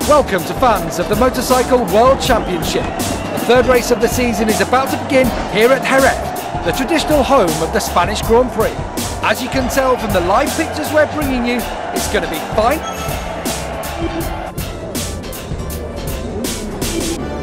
Welcome to fans of the Motorcycle World Championship. The third race of the season is about to begin here at Jerez, the traditional home of the Spanish Grand Prix. As you can tell from the live pictures we're bringing you, it's going to be fine.